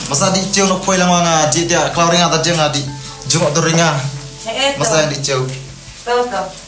Masa di ciu no poi lang mga di dia klauringa ta jeng di jungok to ringa. Masa yang di ciu. Tahu.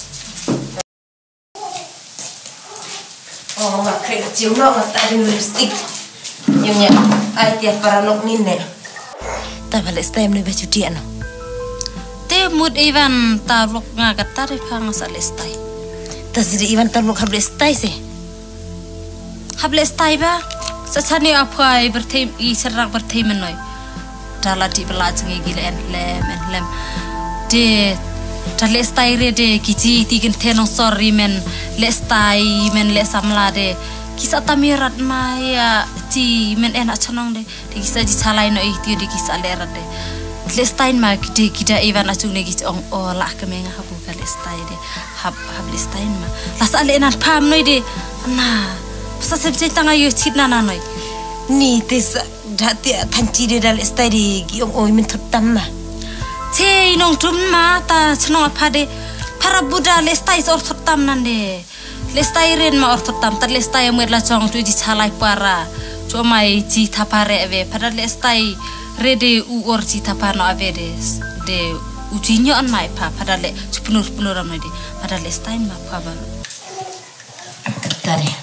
Oh, nggak kira ciu no tadi lipstick. Nyonya, ai tiap para nok nine. Ta balik stem ni baju dia no. Te mood Ivan taruk nga katari pang sa listay. Ta sidi Ivan taruk hablis tai se. Hablis tay ba? Sa chani apai berthem I serang berthem noi. Dala di belajeng gile en lem. De lestai re de kiji tigen tenong sorry men lestai men lesamla de kisa tamirat maya ti men enak chanong de kisa ji salai no itu de kisa lerat de lestain ma de kida Ivan acung ne kis ong olah kemenga habu ka lestai de hab lestain ma las ale enak pam noi de na sa sebje tanga yo chitna na noi ni tes dati thanchi de dal lestai de gi ong oi min thotam ma Cei nong tum ma ta chnong apa de para buda lestai or thotam nande lestai ren ma or thotam ta lestai mer la chong tu ji chalai para cho mai ji thapare ave pada lestai rede u or ji thapano ave de ujinyo an mai pa pada le punur am de pada lestai ma pa ba katare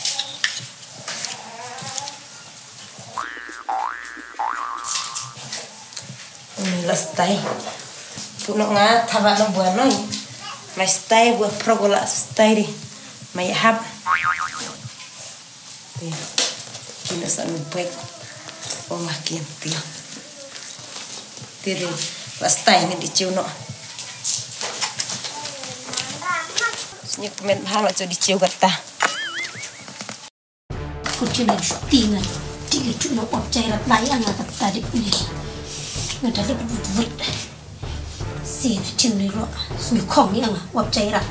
lestai puno nga thava no buano mai stai buat progola stai di mai hab kina san pek o makin tio tiri lestai ni di ciu no senyuk men halo jo di ciu kata kucing stingan tiga cuma op cairat layang kata di ini nggak ada lebut sih cium nih lo sumi kong yang wap cairan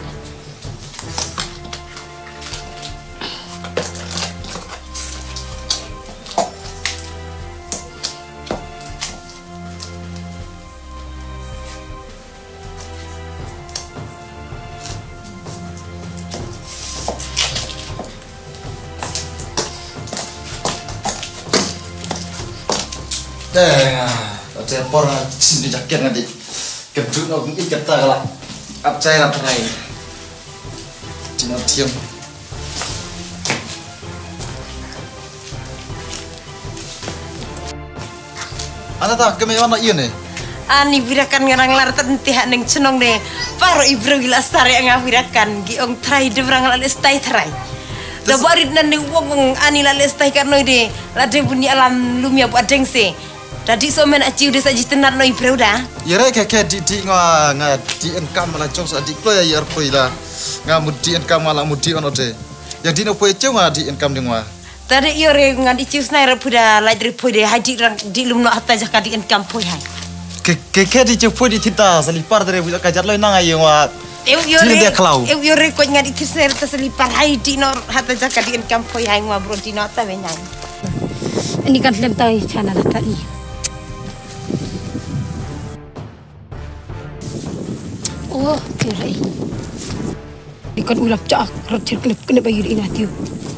Cepor sini jaket nanti keduk no ikat ta kala ap cai na trai cina tiang ana ta keme wana iya ne ani virakan ngarang lar tentih neng cenong de paro ibro gila sare nga virakan gi ong trai de brang lale stai trai da barit nan de wong ani lale stai karno de la de bunyi alam lumia bu adeng se tadi somen aci udah saji tenar no ibreu dah. Yare kayak di nga di enkam malah cong sa di klo ya yar poi la nga mudi enkam malah mudi ono de. Yang di no poi cong nga di enkam dingwa. Tadi yore nga di cius naira puda lai dari poi de haji di lumno hatta jaka di enkam poi hai. Kayak di ciu poi di tita selipar dari budak kajar lo nang ayo nga. Yore ko nga di cius naira ta selipar hai di no hatta jaka di enkam poi hai nga bro di no ta benyang. Ini kan lem tahu channel tadi. Oh, kira ikan ulap cak racir klip kena bayu di inatiu.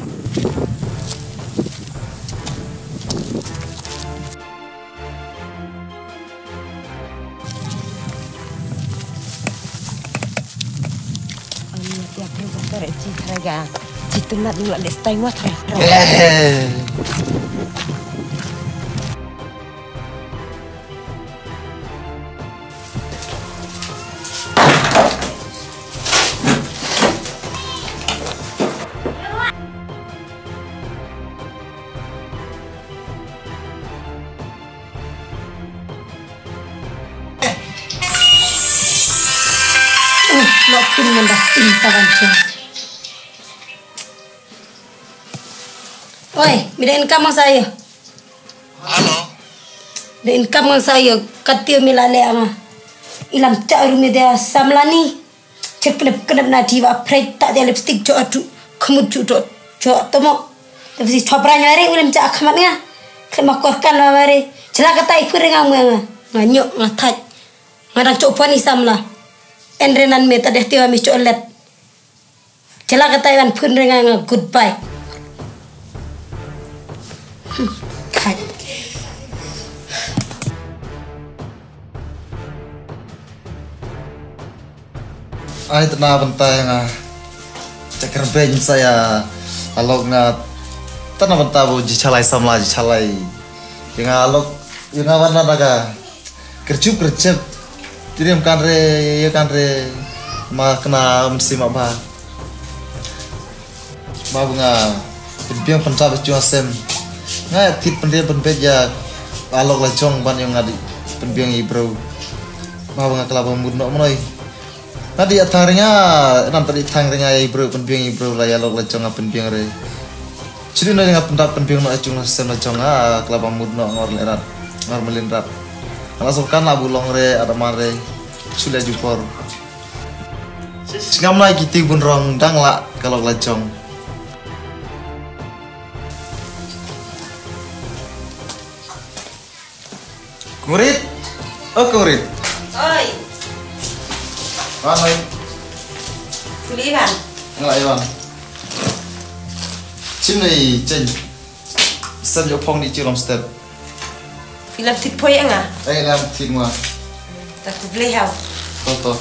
Ani tiap rumah terci teraga, citu nak dulu lestai muat teraga. Lokin mendah insawan ceng. Oi, mida income saya. Halo. Da income saya katiu milale ama. Ilam cak rumi dia samlani. Ceklep na diva preit tak dia lipstick jo adu kemud jo tomo. Tapi si cobranya hari ulam cak kamatnya. Kemakorkan lawari. Celaka tai pure ngamu nganyuk ngataj. Ngadang copani samla. Enrenan meta deh tiwa mi colet. Celaka Taiwan pun rengang goodbye. Ay tena bentay nga cakar ben saya alok nga tena bentay bo jichalai samla jichalai yang alok yang warna daga kerjup tirim kan re ma kena mesti mak ba bunga penbiang pencap cuma sem nga tit pendiam penbet ya alok lajong ban yang ngadi penbiang ibro ma bunga kelapa mudno menoi nadi athangnya nanti thangnya ibro penbiang ibro la alok lajong penbiang re jadi nadi ngap pendap penbiang no acung sem lajong kelapa mudno ngor lerat ngor melinrat langsung kan la bulong re ada mare sudah jupor ngam lai kiti bun rong dang la kalau lajong Kurit, oh kurit. Oi, Mana? kuliran. Enggak Iwan. Cini ceng. Sen yo pong di cilom step. Film tipoy nga. Lam tingwa. Tak beli hau. Toto.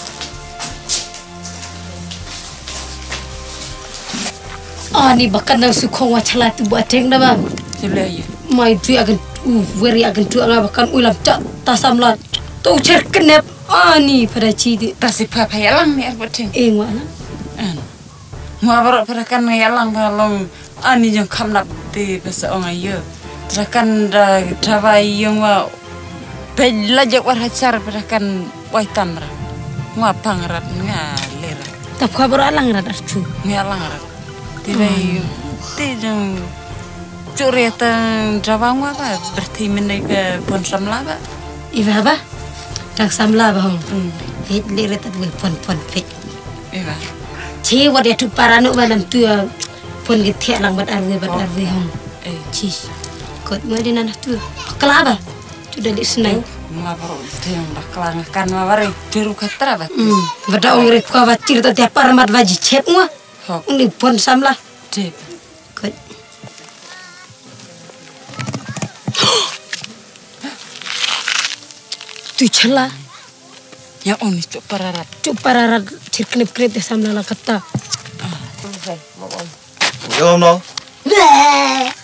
Ni bahkan nang sukong wacala tu buat teng dah bang. Beli ya. Mai tu akan veri akan tu angah bahkan ulam cak tasamlat. Tu cerkenep ni pada cidi. Tasi papa yalang ni arbating. Mana? Mua baru perakan yalang balong ani jong kamnap di basa orang ayo. Perakan dawai yang wa belajak warhacar perakan waitam ra. Mua pangrat ngalera. Tak khabar alang radar tu. Ngalang ra. Tidai tidang curiatan dawang wa ba berarti menai ke pon samla ba. Iba ba? Tak samla bang. Hit lirat tu pon fit. Iba. Cewa dia tu paranu malam tu pun gitu lang bat arwe hong. Cis. Kot mo din anak tu. Kelaba. Tu dah disnai. Mua baru tiang baklang kan ma bari diru katra ba. Bada ong rek ko watir ta tiap paramat waji cep mo. Hok. Ni pon samla. Dep. Kot. Tu chala. Ya oni tu pararat. Tu pararat cirknip-knip samla la kata. Yo no. Bleh.